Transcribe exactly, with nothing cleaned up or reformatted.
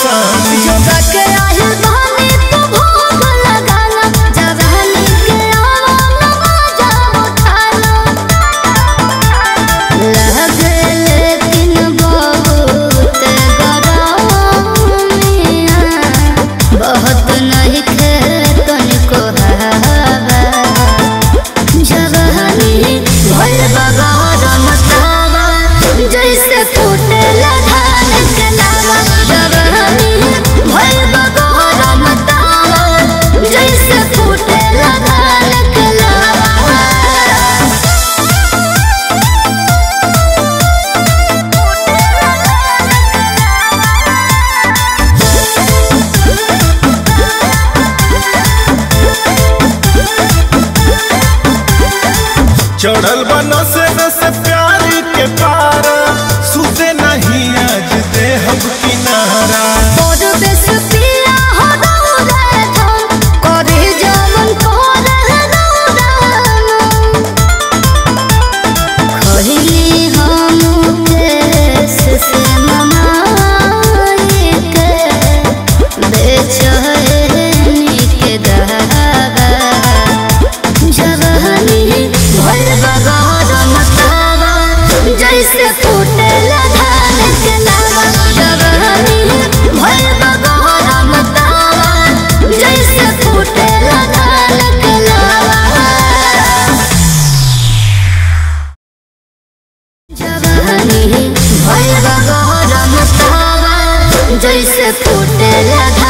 निशानी। जोगा के आहिल बहानी तू भोग लगाना, जवानी के आवा मजा उठाना। लगे लेकिन बहुत गरमिया, बहुत नहीं खेतन को हवा। जवानी भइल बगरम तावा, जैसे फूटेला धान के लावा। जवानी भइल बगरम तावा, जैसे फूटेला धान के लावा। चढ़ल बनो से से प्यारी के पारा, सुते नहीं आज देहब किनारा। और बेस पिया हो दौड़े थम, करे जमन करे दौड़ाना। खइली हम देश से मनाई के, बेचैनी के दवा। जवानी भइल बगरम तावा, जैसे फूटेला धान के लावा। जवानी भइल बगरम तावा, जैसे फूटेला धान के लावा। जवानी भइल बगरम तावा, जैसे फूटेला